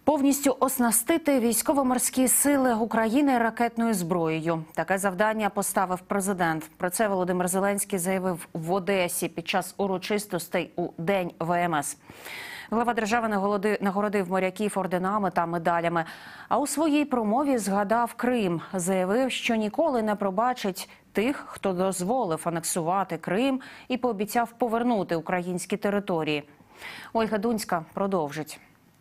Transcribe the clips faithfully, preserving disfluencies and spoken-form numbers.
Повністю оснастити військово-морські сили України ракетною зброєю. Таке завдання поставив президент. Про це Володимир Зеленський заявив в Одесі під час урочистостей у День Ве Ем Ес. Глава держави нагородив моряків орденами та медалями. А у своїй промові згадав Крим. Заявив, що ніколи не пробачить тих, хто дозволив анексувати Крим і пообіцяв повернути українські території. Ольга Дунська продовжить.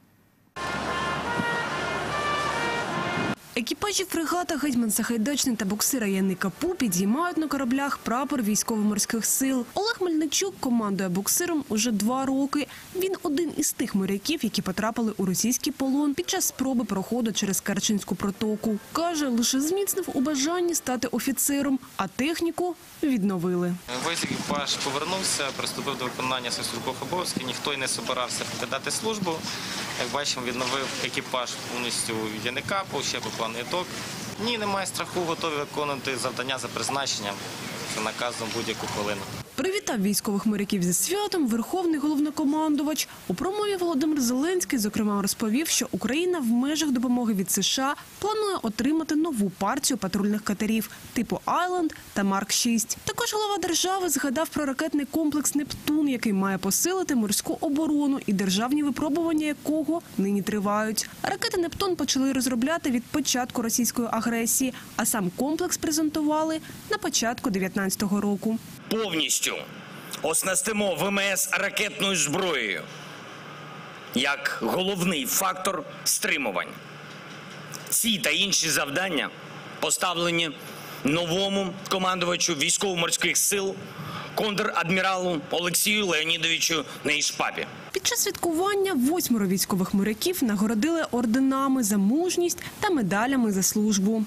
Екіпажі фрегата «Гетьман Сагайдачний» та буксира Яни Капу підіймають на кораблях прапор військово-морських сил. Олег Мельничук командує буксиром уже два роки. Він один із тих моряків, які потрапили у російський полон під час спроби проходу через Керченську протоку. Каже, лише зміцнив у бажанні стати офіцером, а техніку відновили. Весь екіпаж повернувся, приступив до виконання своїх службових обов'язків. Ніхто й не собирався покидати службу. Як бачимо, відновив екіпаж повністю Яни Капу, ще по плану іток. Ні, немає страху, готові виконувати завдання за призначенням, за наказом будь-яку хвилину. Привітав військових моряків зі святом верховний головнокомандувач. У промові Володимир Зеленський, зокрема, розповів, що Україна в межах допомоги від США планує отримати нову партію патрульних катерів типу «Айленд» та «Марк шість». Також голова держави згадав про ракетний комплекс «Нептун», який має посилити морську оборону і державні випробування якого нині тривають. Ракети «Нептун» почали розробляти від початку російської агресії, а сам комплекс презентували на початку дев'ятнадцятого року. Повністю оснастимо Ве Ем Ес ракетною зброєю як головний фактор стримувань. Ці та інші завдання поставлені новому командувачу військово-морських сил контр-адміралу Олексію Леонідовичу Нейшпапі. Під час святкування восьмеро військових моряків нагородили орденами за мужність та медалями за службу.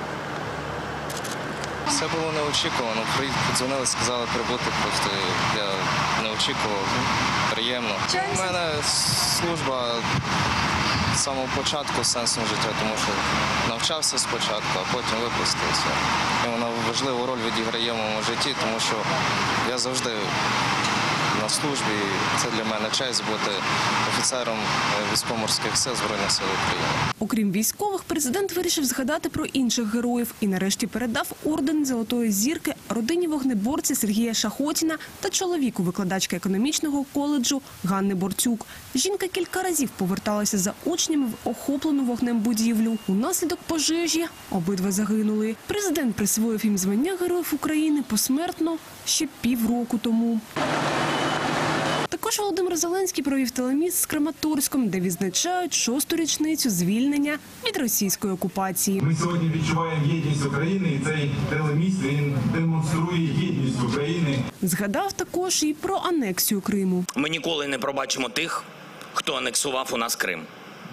Все було неочікувано. Подзвонили, сказали прибути, просто я не очікував. Приємно. У мене служба з самого початку сенсом життя, тому що навчався спочатку, а потім випустився. І вона важливу роль відіграє в моєму житті, тому що я завжди на службі. Це для мене честь бути офіцером військово-морських сил Збройних сил України. Окрім військових, президент вирішив згадати про інших героїв і нарешті передав орден Золотої зірки родині вогнеборця Сергія Шахотіна та чоловіку викладачки економічного коледжу Ганни Борцюк. Жінка кілька разів поверталася за учнями в охоплену вогнем будівлю. Унаслідок пожежі обидва загинули. Президент присвоїв їм звання Героїв України посмертно ще півроку тому. Також Володимир Зеленський провів телеміст з Краматорськом, де відзначають шосту річницю звільнення від російської окупації. Ми сьогодні відчуваємо єдність України, і цей телеміст, він демонструє єдність України. Згадав також і про анексію Криму. Ми ніколи не пробачимо тих, хто анексував у нас Крим.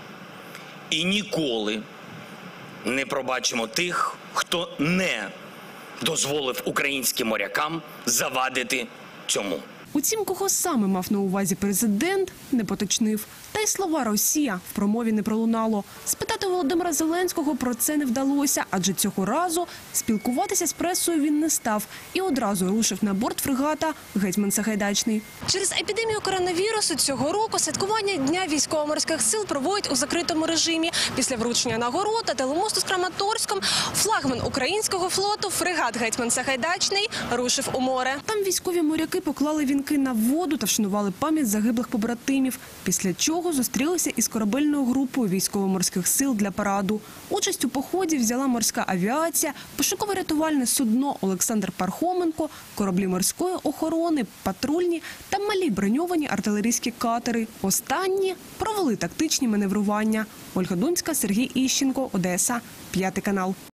І ніколи не пробачимо тих, хто не дозволив українським морякам завадити цьому. Утім, кого саме мав на увазі президент, не поточнив. Та й слова «Росія» в промові не пролунало. Спитати Володимира Зеленського про це не вдалося, адже цього разу спілкуватися з пресою він не став і одразу рушив на борт фрегата «Гетьман Сагайдачний». Через епідемію коронавірусу цього року святкування Дня військово-морських сил проводять у закритому режимі. Після вручення нагород та телемосту з Краматорськом флагман українського флоту фрегат «Гетьман Сагайдачний» рушив у море. Там військові моряки поклали вінки на воду та вшанували пам'ять загиблих побратимів, після чого зустрілися із корабельною групою військово-морських сил для параду. Участь у поході взяла морська авіація, пошуково-рятувальне судно «Олександр Пархоменко», кораблі морської охорони, патрульні та малі броньовані артилерійські катери. Останні провели тактичні маневрування. Ольга Дунська, Сергій Іщенко, Одеса, п'ятий канал.